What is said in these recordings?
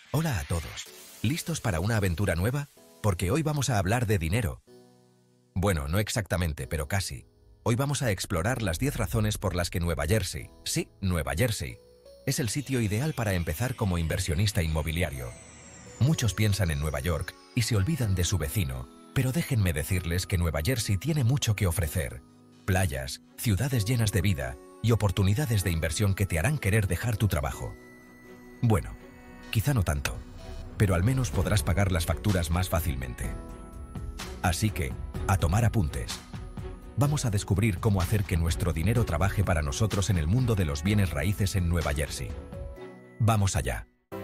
Hola a todos. ¿Listos para una aventura nueva? Porque hoy vamos a hablar de dinero. Bueno, no exactamente, pero casi. Hoy vamos a explorar las 10 razones por las que Nueva Jersey, sí, Nueva Jersey, es el sitio ideal para empezar como inversionista inmobiliario. Muchos piensan en Nueva York y se olvidan de su vecino, pero déjenme decirles que Nueva Jersey tiene mucho que ofrecer. Playas, ciudades llenas de vida y oportunidades de inversión que te harán querer dejar tu trabajo. Bueno, quizá no tanto, pero al menos podrás pagar las facturas más fácilmente. Así que, a tomar apuntes. Vamos a descubrir cómo hacer que nuestro dinero trabaje para nosotros en el mundo de los bienes raíces en Nueva Jersey. ¡Vamos allá!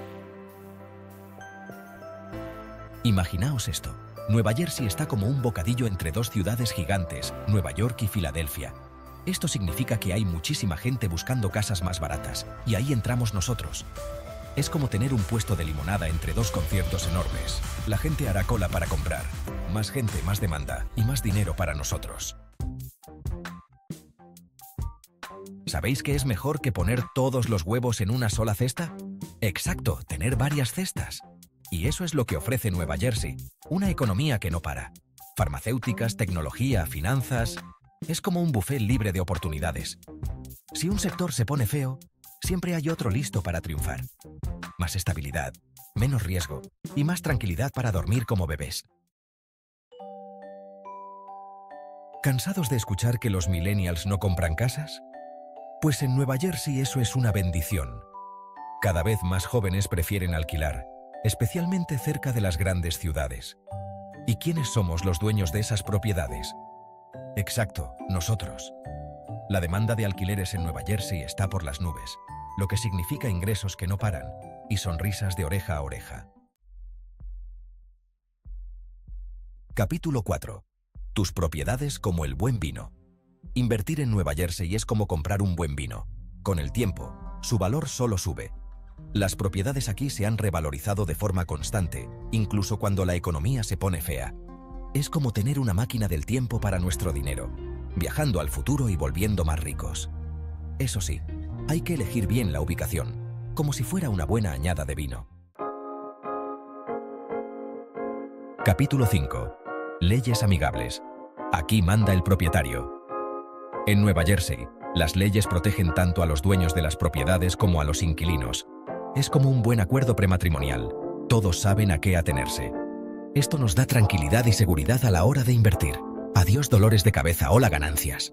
Imaginaos esto. Nueva Jersey está como un bocadillo entre dos ciudades gigantes, Nueva York y Filadelfia. Esto significa que hay muchísima gente buscando casas más baratas, y ahí entramos nosotros. Es como tener un puesto de limonada entre dos conciertos enormes. La gente hará cola para comprar. Más gente, más demanda y más dinero para nosotros. ¿Sabéis qué es mejor que poner todos los huevos en una sola cesta? Exacto, tener varias cestas. Y eso es lo que ofrece Nueva Jersey, una economía que no para. Farmacéuticas, tecnología, finanzas... Es como un buffet libre de oportunidades. Si un sector se pone feo, siempre hay otro listo para triunfar. Más estabilidad, menos riesgo y más tranquilidad para dormir como bebés. ¿Cansados de escuchar que los millennials no compran casas? Pues en Nueva Jersey eso es una bendición. Cada vez más jóvenes prefieren alquilar, especialmente cerca de las grandes ciudades. ¿Y quiénes somos los dueños de esas propiedades? Exacto, nosotros. La demanda de alquileres en Nueva Jersey está por las nubes, lo que significa ingresos que no paran y sonrisas de oreja a oreja. Capítulo 4. Tus propiedades como el buen vino. Invertir en Nueva Jersey es como comprar un buen vino. Con el tiempo, su valor solo sube. Las propiedades aquí se han revalorizado de forma constante, incluso cuando la economía se pone fea. Es como tener una máquina del tiempo para nuestro dinero, viajando al futuro y volviendo más ricos. Eso sí, hay que elegir bien la ubicación, como si fuera una buena añada de vino. Capítulo 5. Leyes amigables. Aquí manda el propietario. En Nueva Jersey, las leyes protegen tanto a los dueños de las propiedades como a los inquilinos. Es como un buen acuerdo prematrimonial. Todos saben a qué atenerse. Esto nos da tranquilidad y seguridad a la hora de invertir. Adiós dolores de cabeza, hola ganancias.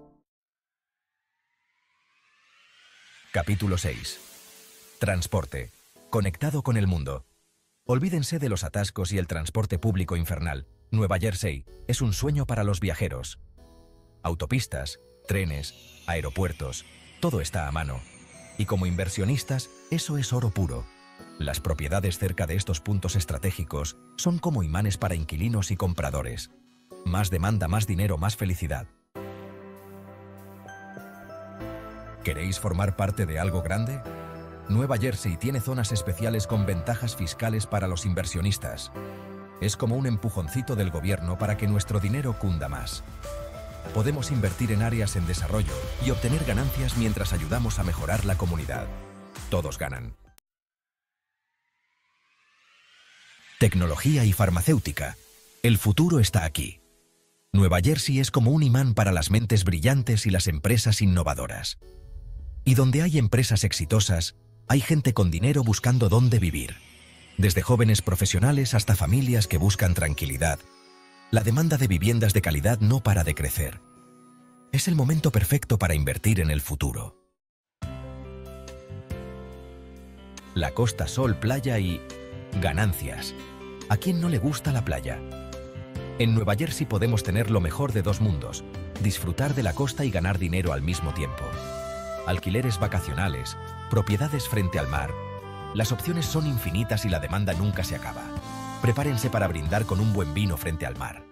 Capítulo 6. Transporte. Conectado con el mundo. Olvídense de los atascos y el transporte público infernal. Nueva Jersey es un sueño para los viajeros. Autopistas, trenes, aeropuertos, todo está a mano. Y como inversionistas, eso es oro puro. Las propiedades cerca de estos puntos estratégicos son como imanes para inquilinos y compradores. Más demanda, más dinero, más felicidad. ¿Queréis formar parte de algo grande? Nueva Jersey tiene zonas especiales con ventajas fiscales para los inversionistas. Es como un empujoncito del gobierno para que nuestro dinero cunda más. Podemos invertir en áreas en desarrollo y obtener ganancias mientras ayudamos a mejorar la comunidad. Todos ganan. Tecnología y farmacéutica. El futuro está aquí. Nueva Jersey es como un imán para las mentes brillantes y las empresas innovadoras. Y donde hay empresas exitosas, hay gente con dinero buscando dónde vivir. Desde jóvenes profesionales hasta familias que buscan tranquilidad. La demanda de viviendas de calidad no para de crecer. Es el momento perfecto para invertir en el futuro. La costa, sol, playa y... ganancias. ¿A quién no le gusta la playa? En Nueva Jersey podemos tener lo mejor de dos mundos, disfrutar de la costa y ganar dinero al mismo tiempo. Alquileres vacacionales, propiedades frente al mar. Las opciones son infinitas y la demanda nunca se acaba. Prepárense para brindar con un buen vino frente al mar.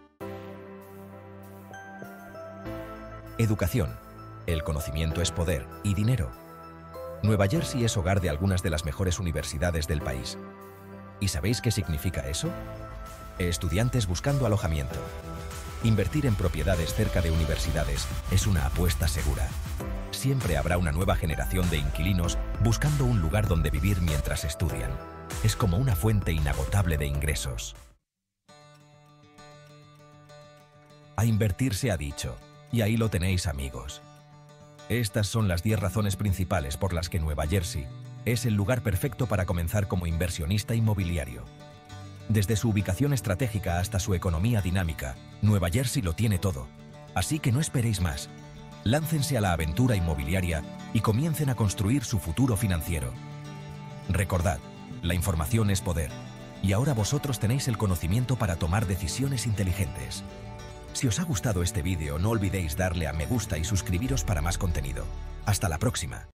Educación. El conocimiento es poder y dinero. Nueva Jersey es hogar de algunas de las mejores universidades del país. ¿Y sabéis qué significa eso? Estudiantes buscando alojamiento. Invertir en propiedades cerca de universidades es una apuesta segura. Siempre habrá una nueva generación de inquilinos buscando un lugar donde vivir mientras estudian. es como una fuente inagotable de ingresos. A invertir se ha dicho, y ahí lo tenéis, amigos. Estas son las 10 razones principales por las que Nueva Jersey es el lugar perfecto para comenzar como inversionista inmobiliario. Desde su ubicación estratégica hasta su economía dinámica, Nueva Jersey lo tiene todo. Así que no esperéis más. Láncense a la aventura inmobiliaria y comiencen a construir su futuro financiero. Recordad, la información es poder. Y ahora vosotros tenéis el conocimiento para tomar decisiones inteligentes. Si os ha gustado este vídeo, no olvidéis darle a me gusta y suscribiros para más contenido. Hasta la próxima.